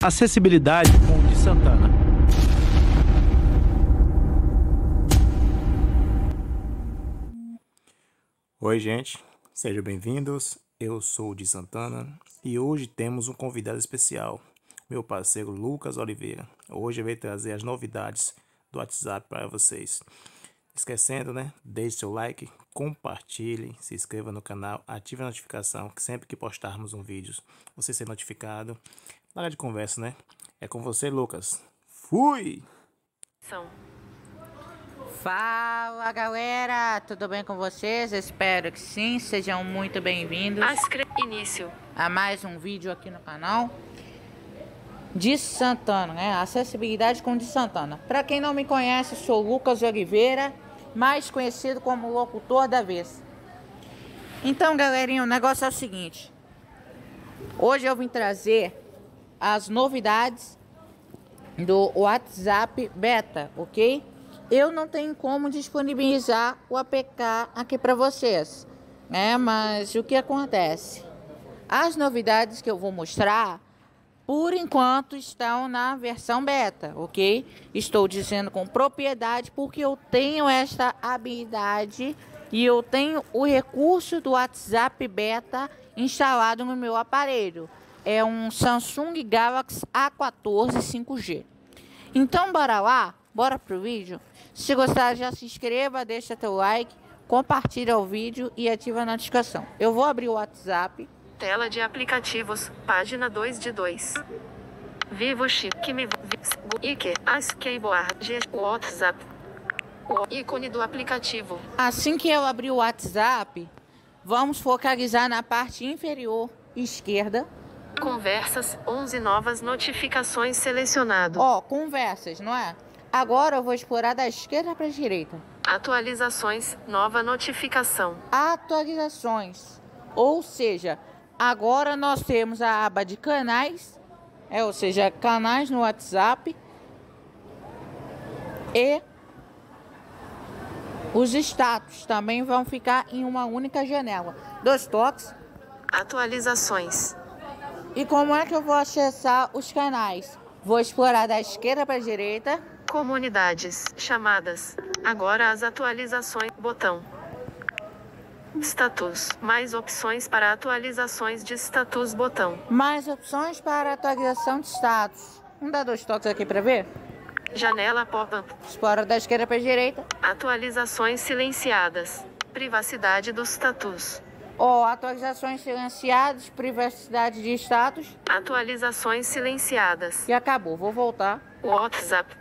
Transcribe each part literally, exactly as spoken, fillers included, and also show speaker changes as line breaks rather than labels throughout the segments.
Acessibilidade com o de Santana.
Oi, gente, sejam bem-vindos. Eu sou o de Santana e hoje temos um convidado especial, meu parceiro Lucas Oliveira. Hoje eu vou trazer as novidades do WhatsApp para vocês. Esquecendo, né? Deixe seu like, compartilhe, se inscreva no canal, ative a notificação, que sempre que postarmos um vídeo você ser notificado. Larga de conversa, né? É com você, Lucas. Fui!
Fala, galera, tudo bem com vocês? Espero que sim, sejam muito bem-vindos
Início
a mais um vídeo aqui no canal de Santana, né? Acessibilidade com o de Santana. Para quem não me conhece, sou Lucas Oliveira, mais conhecido como locutor da vez. Então, galerinha, o negócio é o seguinte: hoje eu vim trazer as novidades do WhatsApp Beta, ok? Eu não tenho como disponibilizar o A P K aqui para vocês, né? Mas o que acontece? As novidades que eu vou mostrar, por enquanto, estão na versão beta, ok? Estou dizendo com propriedade porque eu tenho esta habilidade e eu tenho o recurso do WhatsApp Beta instalado no meu aparelho. É um Samsung Galaxy A quatorze cinco G. Então, bora lá? Bora pro vídeo? Se gostar, já se inscreva, deixa teu like, compartilha o vídeo e ativa a notificação. Eu vou abrir o WhatsApp.
Tela de aplicativos, página dois de dois. Vivo Chip, que me Ike, as Keyboard, WhatsApp. O ícone do aplicativo.
Assim que eu abrir o WhatsApp, vamos focalizar na parte inferior esquerda.
Conversas, onze novas notificações selecionado.
Ó, conversas, não é? Agora eu vou explorar da esquerda para a direita.
Atualizações, nova notificação.
Atualizações. Ou seja, agora nós temos a aba de canais, é, ou seja, canais no WhatsApp e os status também vão ficar em uma única janela. Dois toques.
Atualizações.
E como é que eu vou acessar os canais? Vou explorar da esquerda para a direita.
Comunidades, chamadas. Agora as atualizações, botão. Status, mais opções para atualizações de status, botão.
Mais opções para atualização de status. Vamos dar dois toques aqui para ver?
Janela pop-up.
Explora da esquerda para a direita.
Atualizações silenciadas. Privacidade do status.
Ó, atualizações silenciadas, privacidade de status.
Atualizações silenciadas.
E acabou, vou voltar.
WhatsApp.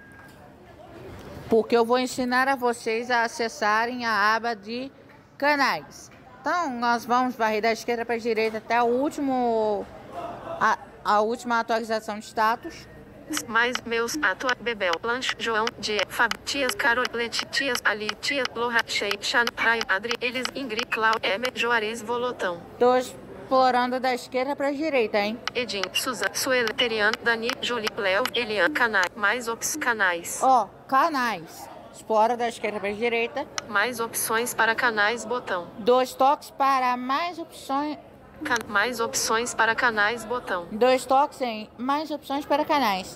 Porque eu vou ensinar a vocês a acessarem a aba de canais. Então, nós vamos varrer da esquerda para a direita até o último, a, a última atualização de status.
Mais meus, atua, Bebel, Lanche, João, Dia, Fab, Tias, Carol, Leti, Tias, Ali, Tia, Loha, Shei, Chan, Raio, Adri, Elis, Ingrid, Clau, Emer, Juarez, Volotão.
Tô explorando da esquerda para a direita, hein?
Edin, Suzan, Sueli, Terian, Dani, Julie, Léo, Elian, Canais, mais opções, canais.
Ó, canais. Explora da esquerda para a direita.
Mais opções para canais, botão.
Dois toques para mais opções.
Can mais opções para canais, botão.
Dois toques em mais opções para canais.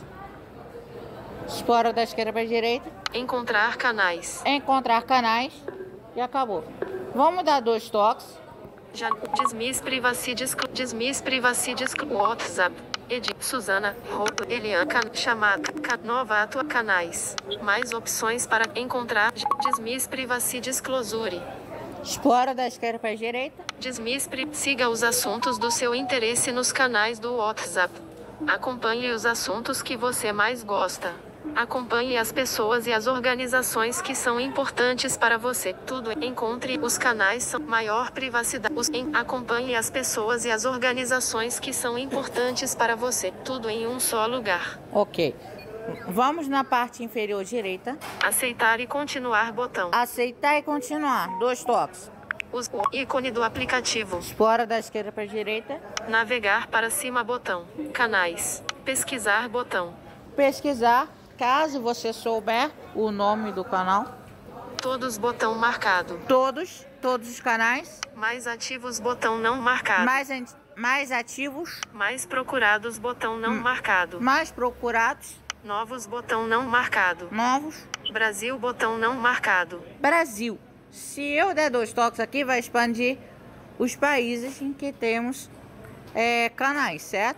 Explora da esquerda para a direita.
Encontrar canais.
Encontrar canais. E acabou. Vamos dar dois toques.
Já Dismiss Privacy Disc Dismiss Privacy Disc WhatsApp. Edith, Suzana, Roupa, Elian, can, chamada, can, nova atua, canais. Mais opções para encontrar. Dismiss Privacy Disclosure.
Explora da esquerda para a direita.
Dismiss pri, siga os assuntos do seu interesse nos canais do WhatsApp. Acompanhe os assuntos que você mais gosta. Acompanhe as pessoas e as organizações que são importantes para você. Tudo encontre os canais são maior privacidade. Os, em, acompanhe as pessoas e as organizações que são importantes para você. Tudo em um só lugar.
Ok. Vamos na parte inferior direita.
Aceitar e continuar, botão.
Aceitar e continuar. Dois toques.
Os, o ícone do aplicativo.
Explora da esquerda para a direita.
Navegar para cima, botão. Canais. Pesquisar, botão.
Pesquisar. Caso você souber o nome do canal.
Todos, botão marcado.
Todos. Todos os canais.
Mais ativos, botão não marcado.
Mais mais ativos,
mais procurados, botão não marcado.
mais procurados,
Novos, botão não marcado.
novos,
Brasil, botão não marcado.
Brasil. Se eu der dois toques aqui, vai expandir os países em que temos é, canais, certo?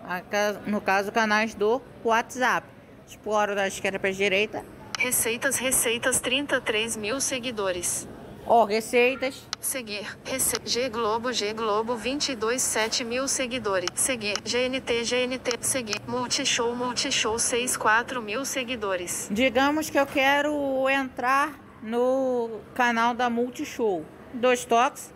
No caso, canais do WhatsApp. Exploro da esquerda para a direita.
Receitas, receitas, trinta e três mil seguidores.
Ó, receitas.
Seguir. Rece G Globo, G Globo, vinte e dois, sete mil seguidores. Seguir. G N T, G N T. Seguir. Multishow, Multishow, seis, quatro mil seguidores.
Digamos que eu quero entrar no canal da Multishow. Dois toques.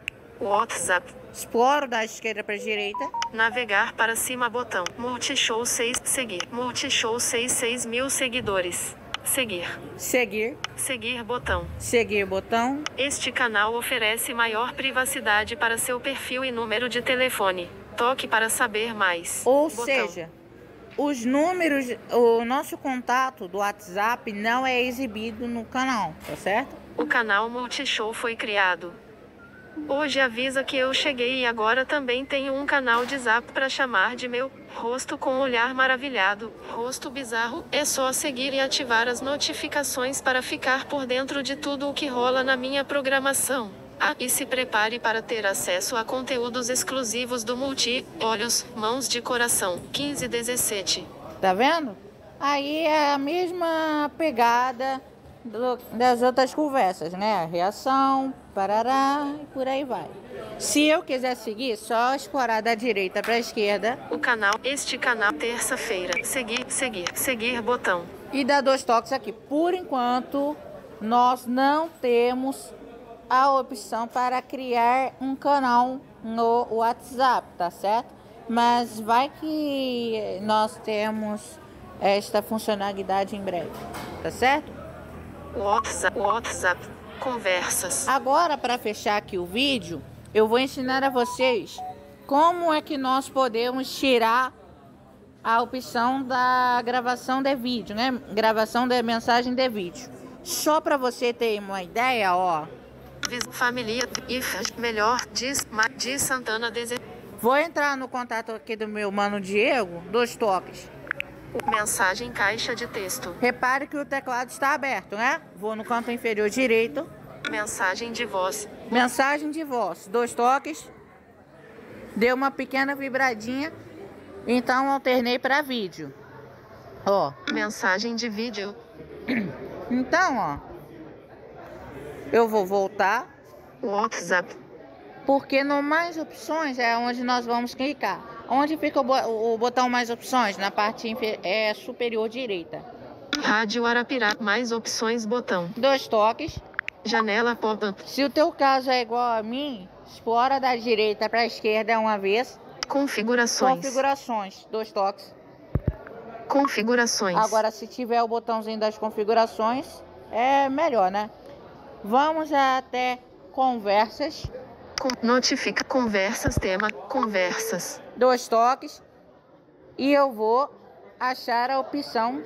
WhatsApp.
Exploro da esquerda para a direita.
Navegar para cima, botão. Multishow seis. Seguir. Multishow seis, seis mil seguidores. Seguir.
Seguir.
Seguir, botão.
Seguir, botão.
Este canal oferece maior privacidade para seu perfil e número de telefone. Toque para saber mais.
Ou
botão.
seja, os números, o nosso contato do WhatsApp não é exibido no canal, tá certo?
O canal Multishow foi criado. Hoje avisa que eu cheguei e agora também tenho um canal de Zap para chamar de meu. Rosto com olhar maravilhado, rosto bizarro. É só seguir e ativar as notificações para ficar por dentro de tudo o que rola na minha programação. Ah, e se prepare para ter acesso a conteúdos exclusivos do Multi, Olhos, Mãos de Coração, quinze dezessete.
Tá vendo? Aí é a mesma pegada do, das outras conversas, né? A reação, parará e por aí vai. Se eu quiser seguir, só explorar da direita para a esquerda.
O canal, este canal, terça-feira. Seguir, seguir, seguir, botão.
E dar dois toques aqui. Por enquanto, nós não temos a opção para criar um canal no WhatsApp, tá certo? Mas vai que nós temos esta funcionalidade em breve, tá certo?
WhatsApp, WhatsApp, conversas.
Agora, para fechar aqui o vídeo, eu vou ensinar a vocês como é que nós podemos tirar a opção da gravação de vídeo, né? Gravação de mensagem de vídeo. Só para você ter uma ideia, ó.
Família, if, melhor, diz, diz Santana, dese...
Vou entrar no contato aqui do meu mano Diego, dois toques.
Mensagem, caixa de texto.
Repare que o teclado está aberto, né? Vou no canto inferior direito.
Mensagem de voz.
Mensagem de voz, dois toques. Deu uma pequena vibradinha. Então alternei para vídeo. Ó.
Mensagem de vídeo.
Então, ó. Eu vou voltar.
WhatsApp.
Porque no mais opções é onde nós vamos clicar. Onde fica o, bo o botão mais opções? Na parte é, superior direita.
Rádio Arapirá. Mais opções, botão.
Dois toques.
Janela pop-up.
Se o teu caso é igual a mim, explora da direita para a esquerda uma vez.
Configurações.
Configurações. Dois toques.
Configurações.
Agora, se tiver o botãozinho das configurações, é melhor, né? Vamos até conversas.
Com, notifica conversas, tema, conversas.
Dois toques. E eu vou achar a opção.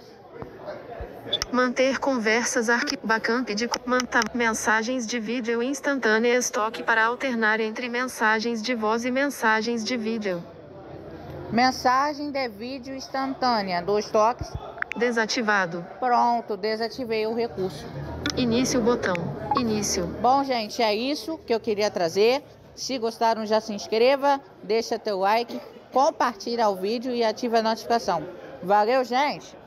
Manter conversas, arquivo, backup de manter mensagens de vídeo instantâneas, toque para alternar entre mensagens de voz e mensagens de vídeo.
Mensagem de vídeo instantânea, dois toques.
Desativado.
Pronto, desativei o recurso.
Início, botão. Início.
Bom, gente, é isso que eu queria trazer. Se gostaram, já se inscreva, deixa teu like, compartilha o vídeo e ativa a notificação. Valeu, gente!